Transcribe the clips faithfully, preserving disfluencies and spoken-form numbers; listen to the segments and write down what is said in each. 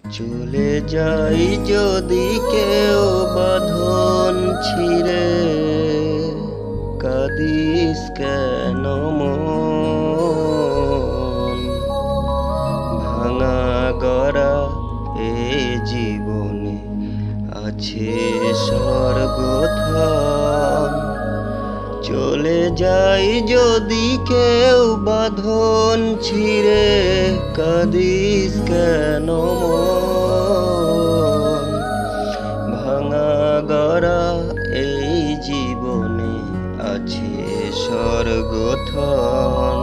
চলে যাই যদি কেউ বাঁধন ছিঁড়ে, কাঁদিস কেন মন? ভাঙা গড়া এ জীবনে আছে স্বর্গধাম। চলে যাই যদি কেউ বাঁধন ছিঁড়ে, কাঁদিস কেন মন? ভাঙা গড়া এই জীবনে আছে স্বর্গধাম।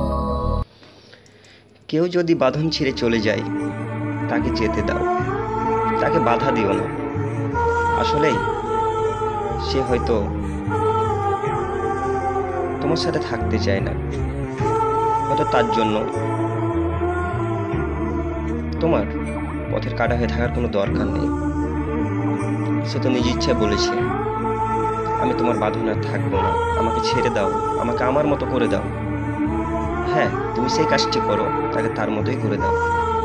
কেউ যদি বাঁধন ছিঁড়ে চলে যায়, তাকে যেতে দাও, তাকে বাধা দিও না। আসলেই সে হয়তো তোমার সাথে থাকতে চায় না, হয়তো তার জন্য তোমার পথের কাটা হয়ে থাকার কোনো দরকার নেই। সে তো নিজ ইচ্ছায় বলেছে, আমি তোমার বাঁধনে আর থাকবো না, আমাকে ছেড়ে দাও, আমাকে আমার মতো করে দাও। হ্যাঁ, তুমি সেই কাজটি করো, তাকে তার মতোই করে দাও।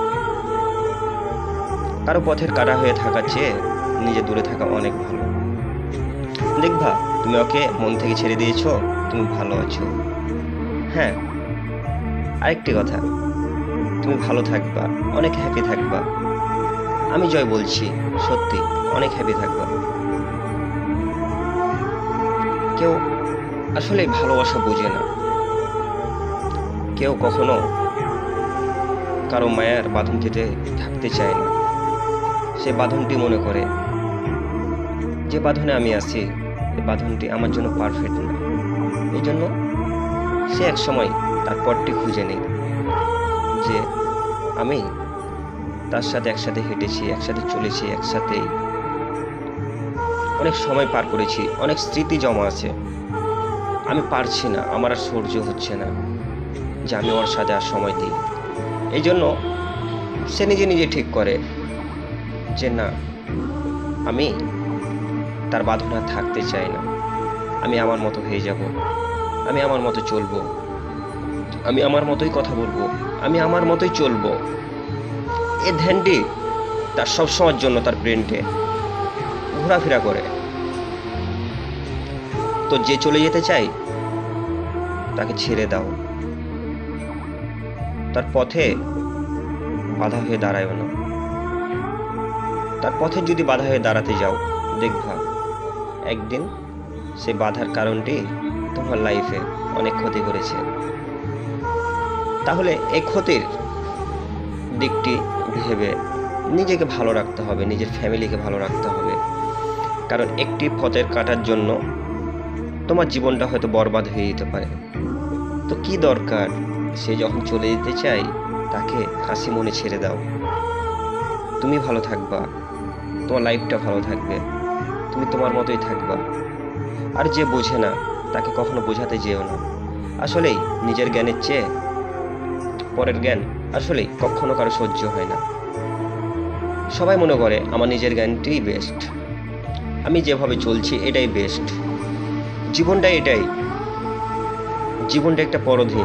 কারো পথের কাটা হয়ে থাকার চেয়ে নিজে দূরে থাকা অনেক ভালো। দেখবা তুমি ওকে মন থেকে ছেড়ে দিয়েছো, তুমি ভালো আছো। হ্যাঁ, আরেকটি কথা, তুমি ভালো থাকবা, অনেক হ্যাপি থাকবা। আমি জয় বলছি, সত্যি অনেক হ্যাপি থাকবা। কেউ আসলে ভালোবাসা বোঝে না, কেউ কখনো কারো মায়ার বাঁধন থেকে থাকতে চায় না। সে বাঁধনটি মনে করে, যে বাঁধনে আমি আছি এই বাঁধনটি আমার জন্য পারফেক্ট না, এই জন্য সে এক সময় তার পথটি খুঁজে নেই, যে আমি তার সাথে একসাথে হেঁটেছি, একসাথে চলেছি, একসাথে অনেক সময় পার করেছি, অনেক স্মৃতি জমা আছে। আমি পারছি না, আমার আর সহ্য হচ্ছে না যে আমি ওর সাথে আর সময় দিই। এই জন্য সে নিজে নিজে ঠিক করে যে না, আমি তার বাঁধনে আর থাকতে চাই না, আমি আমার মতো হয়ে যাব, আমি আমার মতো চলবো, আমি আমার মতোই কথা বলবো, আমি আমার মতোই চলবো। এই ধ্যানটি তার সবসময়ের জন্য তার ব্রেনটে ঘোরাফেরা করে। তো যে চলে যেতে চাই, তাকে ছেড়ে দাও, তার পথে বাধা হয়ে দাঁড়ায়ও না। তার পথে যদি বাধা হয়ে দাঁড়াতে যাও, দেখবা একদিন সে বাধার কারণটি তোমার লাইফে অনেক ক্ষতি করেছে। তাহলে এই ক্ষতির দিকটি ভেবে নিজেকে ভালো রাখতে হবে, নিজের ফ্যামিলিকে ভালো রাখতে হবে। কারণ একটি পথের কাটার জন্য তোমার জীবনটা হয়তো বরবাদ হয়ে যেতে পারে। তো কি দরকার, সে যখন চলে যেতে চাই, তাকে হাসি মনে ছেড়ে দাও। তুমি ভালো থাকবা, তোমার লাইফটা ভালো থাকবে, তুমি তোমার মতোই থাকবা। আর যে বোঝে না, তাকে কখনো বোঝাতে যেও না। আসলেই নিজের জ্ঞানের চেয়ে পরের জ্ঞান আসলেই কখনো কারো সহ্য হয় না। সবাই মনে করে আমার নিজের জ্ঞানটাই বেস্ট, আমি যেভাবে চলছি এটাই বেস্ট, জীবনটা এটাই, জীবনটা একটা পরধীন।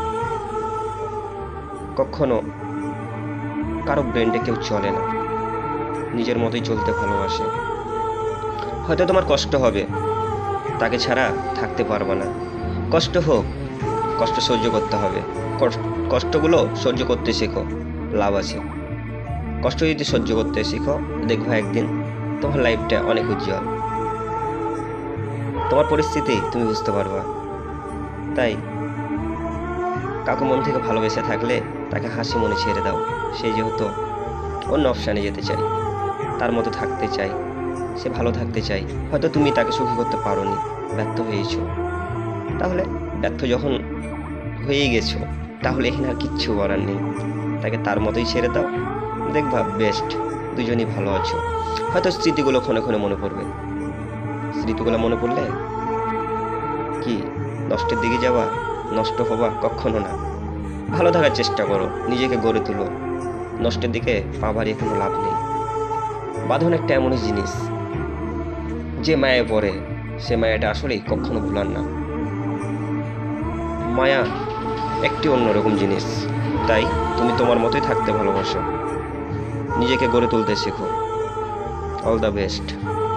কখনো কারো ব্রেন্ডে কেউ চলে না, নিজের মতোই চলতে ভালোবাসে। হয়তো তোমার কষ্ট হবে, তাকে ছাড়া থাকতে পারবে না। কষ্ট হোক, কষ্ট সহ্য করতে হবে। কষ্টগুলো সহ্য করতে শেখো, লাভ আছে। কষ্ট যদি সহ্য করতে শেখো, দেখবো একদিন তোমার লাইফটা অনেক উজ্জ্বল। তোমার পরিস্থিতি তুমি বুঝতে পারবা। তাই কাউকে মন থেকে ভালোবেসে থাকলে তাকে হাসি মনে ছেড়ে দাও। সে যেহেতু অন্য অপশানে যেতে চাই, তার মতো থাকতে চাই, সে ভালো থাকতে চাই। হয়তো তুমি তাকে সুখী করতে পারোনি, ব্যর্থ হয়েছো। তাহলে ব্যর্থ যখন হয়ে গেছো, তাহলে এখানে আর কিচ্ছু করার নেই, তাকে তার মতোই ছেড়ে দাও। দেখবা বেস্ট, দুজনই ভালো আছো। হয়তো স্মৃতিগুলো ক্ষণে ক্ষণে মনে পড়বে, স্মৃতিগুলো মনে পড়লে কি নষ্টের দিকে যাওয়া, নষ্ট হবা? কখনো না। ভালো থাকার চেষ্টা করো, নিজেকে গড়ে তুলো। নষ্টের দিকে পা বাড়িয়ে কোনো লাভ নেই। বাঁধন একটা এমনই জিনিস, যে মায়ায় পড়ে সে মায়াটা আসলেই কখনো ভুলার না। মায়া একটি অন্যরকম জিনিস, তাই তুমি তোমার মতোই থাকতে ভালোবাসো। নিজেকে গড়ে তুলতে শেখো। All the best.